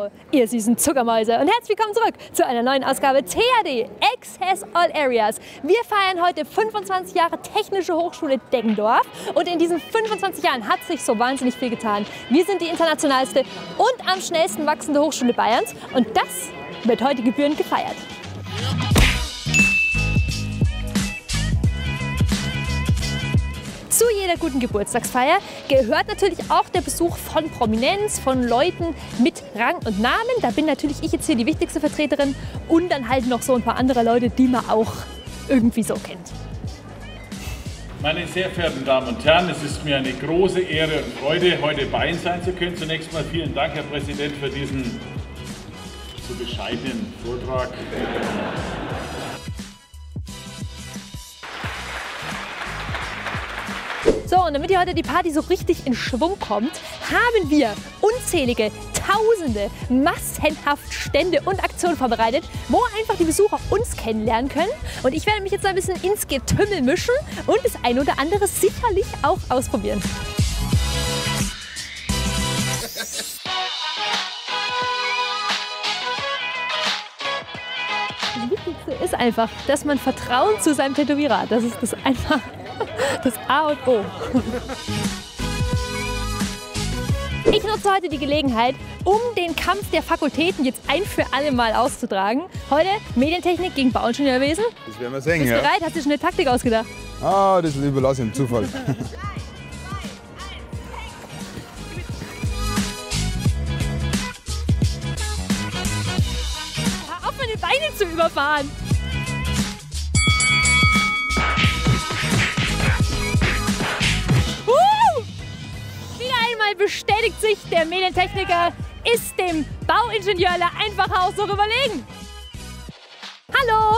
Hallo, ihr süßen Zuckermäuse und herzlich willkommen zurück zu einer neuen Ausgabe THD Access All Areas. Wir feiern heute 25 Jahre Technische Hochschule Deggendorf und in diesen 25 Jahren hat sich so wahnsinnig viel getan. Wir sind die internationalste und am schnellsten wachsende Hochschule Bayerns und das wird heute gebührend gefeiert. Zu jeder guten Geburtstagsfeier gehört natürlich auch der Besuch von Prominenz, von Leuten mit Rang und Namen. Da bin natürlich ich jetzt hier die wichtigste Vertreterin und dann halt noch so ein paar andere Leute, die man auch irgendwie so kennt. Meine sehr verehrten Damen und Herren, es ist mir eine große Ehre und Freude, heute bei Ihnen sein zu können. Zunächst mal vielen Dank, Herr Präsident, für diesen so bescheidenen Vortrag. So, und damit hier heute die Party so richtig in Schwung kommt, haben wir unzählige, tausende, massenhaft Stände und Aktionen vorbereitet, wo einfach die Besucher uns kennenlernen können. Und ich werde mich jetzt ein bisschen ins Getümmel mischen und das ein oder andere sicherlich auch ausprobieren. Das Wichtigste ist einfach, dass man Vertrauen zu seinem Tätowierer hat. Das ist das einfach das A und O. Ich nutze heute die Gelegenheit, um den Kampf der Fakultäten jetzt ein für alle Mal auszutragen. Heute Medientechnik gegen Bauingenieurwesen. Das werden wir sehen, Bist du ja. bereit? Hast du schon eine Taktik ausgedacht? Ah, das überlasse ich dem Zufall. Hör auf, meine Beine zu überfahren! Wieder einmal bestätigt sich, der Medientechniker ist dem Bauingenieurler einfach haushoch überlegen. Hallo!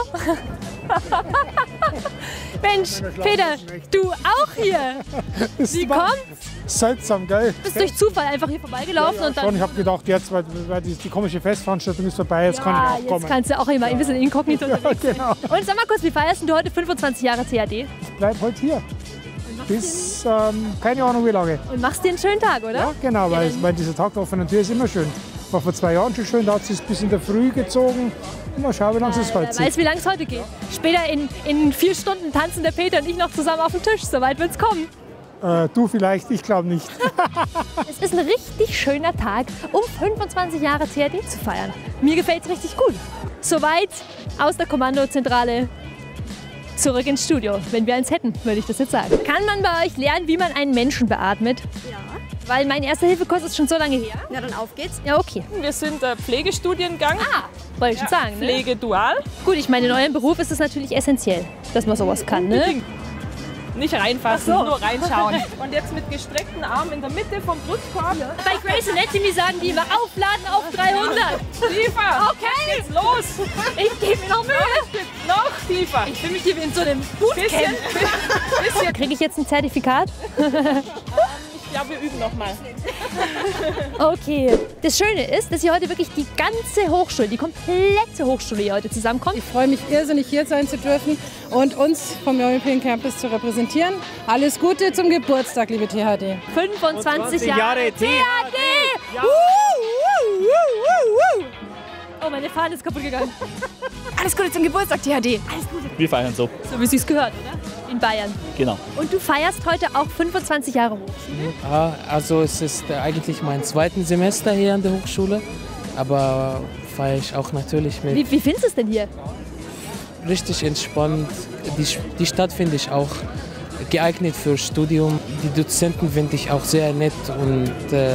Mensch, Peter, du auch hier! Wie kommt's? Seltsam, gell? Du bist durch Zufall einfach hier vorbeigelaufen und dann... Ich habe gedacht, jetzt, weil die komische Festveranstaltung ist vorbei, jetzt kann ich auch kommen. Jetzt kannst du auch immer ein bisschen inkognito unterwegs sein. Genau. Und sag mal kurz, wie feierst du heute 25 Jahre CAD? Ich bleib heute hier. Bis, keine Ahnung wie lange. Und machst dir einen schönen Tag, oder? Ja, genau, weil dieser Tag der offenen Tür ist immer schön. War vor 2 Jahren schon schön, da hat es bis in der Früh gezogen. Mal schauen, wie lange es heute Wer zieht. weiß, wie lange es heute geht. Später in 4 Stunden tanzen der Peter und ich noch zusammen auf dem Tisch. Soweit wird's kommen. Du vielleicht, ich glaube nicht. Es ist ein richtig schöner Tag, um 25 Jahre CAD zu feiern. Mir gefällt's richtig gut. Soweit aus der Kommandozentrale. Zurück ins Studio, wenn wir eins hätten, würde ich das jetzt sagen. Kann man bei euch lernen, wie man einen Menschen beatmet? Ja. Weil mein Erste-Hilfe-Kurs ist schon so lange her. Ja, dann auf geht's. Ja, okay. Wir sind der Pflegestudiengang. Wollte ich schon sagen. Ne? Pflege dual. Gut, ich meine, in eurem Beruf ist es natürlich essentiell, dass man sowas kann. Ne? Nicht reinfassen, nur reinschauen. Und jetzt mit gestreckten Armen in der Mitte vom Brustkorb. Bei Grey's Anatomy sagen die immer, aufladen auf 300. Tiefer. Okay. Jetzt los. Ich gebe mir noch Mühe. Noch tiefer. Ich fühle mich hier wie in so einem Bootcamp. Bisschen. Kriege ich jetzt ein Zertifikat? Ich glaube, wir üben noch mal. Okay. Das Schöne ist, dass hier heute wirklich die ganze Hochschule, die komplette Hochschule hier heute zusammenkommt. Ich freue mich irrsinnig, hier sein zu dürfen und uns vom European Campus zu repräsentieren. Alles Gute zum Geburtstag, liebe THD. 25 Jahre THD! Ja. Oh, meine Fahne ist kaputt gegangen. Alles Gute zum Geburtstag, THD. Wir feiern so, So wie sie es gehört, oder? In Bayern. genau. Und du feierst heute auch 25 Jahre Hochschule? Also es ist eigentlich mein zweites Semester hier an der Hochschule, aber feiere ich auch natürlich mit. Wie findest du es denn hier? Richtig entspannt. Die Stadt finde ich auch geeignet für Studium. Die Dozenten finde ich auch sehr nett und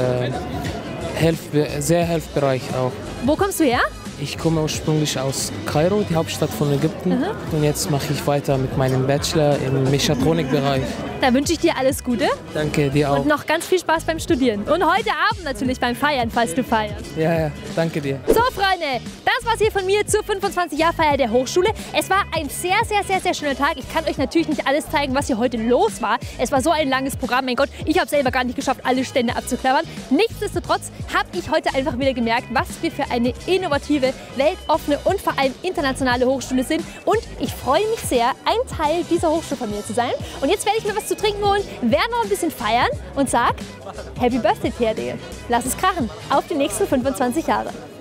sehr hilfsbereit auch. Wo kommst du her? Ich komme ursprünglich aus Kairo, die Hauptstadt von Ägypten. Und jetzt mache ich weiter mit meinem Bachelor im Mechatronikbereich. Da wünsche ich dir alles Gute Danke dir auch. und noch ganz viel Spaß beim Studieren. Und heute Abend natürlich beim Feiern, falls du feierst. Ja, danke dir. So, Freunde, das war's hier von mir zur 25-Jahr-Feier der Hochschule. Es war ein sehr, sehr, sehr, sehr schöner Tag. Ich kann euch natürlich nicht alles zeigen, was hier heute los war. Es war so ein langes Programm, mein Gott. Ich habe selber gar nicht geschafft, alle Stände abzuklappern. Nichtsdestotrotz habe ich heute einfach wieder gemerkt, was wir für eine innovative Hochschule weltoffene und vor allem internationale Hochschule sind. Und ich freue mich sehr, ein Teil dieser Hochschulfamilie zu sein. Und jetzt werde ich mir was zu trinken holen, werde noch ein bisschen feiern und sag Happy Birthday, THD. Lass es krachen. Auf die nächsten 25 Jahre.